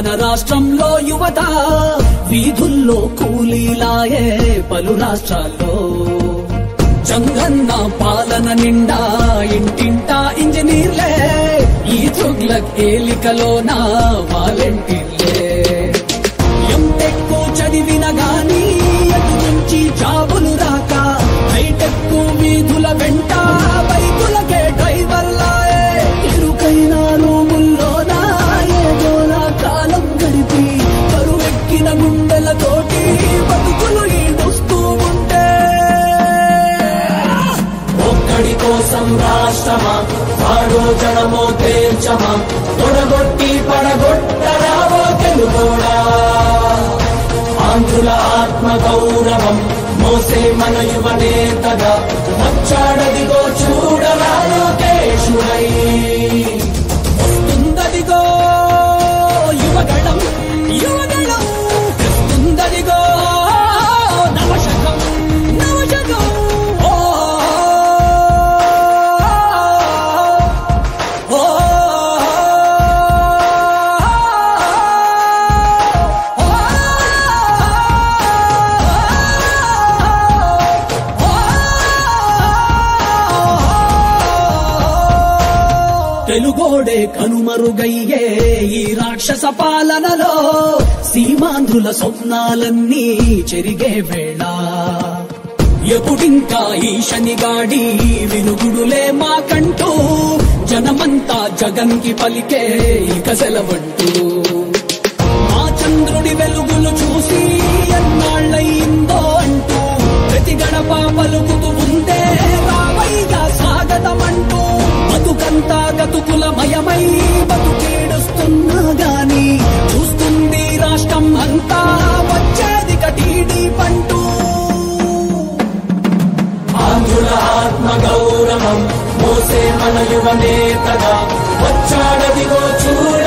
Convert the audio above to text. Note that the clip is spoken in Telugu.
మన రాష్ట్రంలో యువత వీధుల్లో కూలీలాయే పలు రాష్ట్రాల్లో జంగన్న పాలన నిండా ఇంటింటా ఇంజనీర్లే ఈ తుగ్లక్ ఏలికలోన వాలంటీర్లే ఎంటెక్ చదివిన గాని అటు నుంచి జాబులు రాక హైటెక్ వీధుల వెంట బైకులకే డ్రైవర్లాయే ఇరుకైన రూముల్లోన ఏదోలా కాలం గడిపి కరువెక్కిన గుండెలతోటి బతుకులు ఈడుస్తూ ఉంటే ఒక్కడి కోసం రాష్ట్రమా వాడో జనమో తేల్చమా తొడగొట్టి పడగొట్టరావో తెలుగోడా ఆంధ్రుల ఆత్మ గౌరవం మోసే మన యువ నేతగా వచ్చాడదిగో చూడరా లోకేశుడై వస్తుందదిగో యువగణం యువగణం తెస్తుందదిగో నవశకం నవశకం తెలుగోడే కనుమరుగయ్యే ఈ రాక్షస పాలనలో సీమాంధ్రుల స్వప్నాలన్నీ చెరిగే వేళ ఎప్పుడింకా ఈ శనిగాడి వినుగుడులే మాకంటూ జనమంతా జగన్కి పలికే ఇక సెలవంటూ మా చంద్రుడి వెలుగులు చూసి ఎన్నాళ్ళయిందో అంటూ ప్రతి గడప పలుకుతూ ఉందే రావైగా స్వాగతమంటూ బతుకంతా గతుకులమయమై బతుకీడుస్తున్నా గాని చూస్తుంది రాష్ట్రం అంతా వచ్చేది కటీడీ పంటూ ఆంధ్రుల ఆత్మ గౌరవం మోసే మన యువ నేతగా వచ్చాడదిగో చూడ